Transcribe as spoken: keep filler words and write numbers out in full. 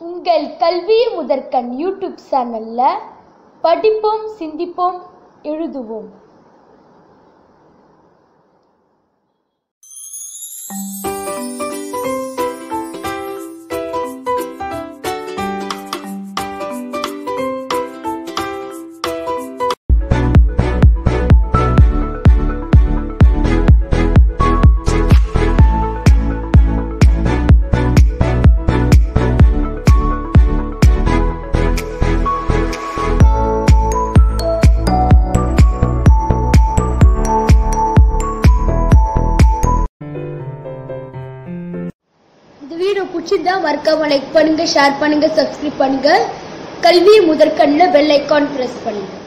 உங்கள் கல்வி முதற்கண் யூடியூப் சேனல்ல படிப்போம், சிந்திப்போம், எழுதுவோம். இந்த வீடியோ பிடிச்சிருந்தா மறக்காம லைக் பண்ணுங்க, ஷேர் பண்ணுங்க, சப்ஸ்கிரைப் பண்ணுங்க. கல்வி முதற்கண்ணில் பெல் ஐகான் பிரஸ் பண்ணுங்க.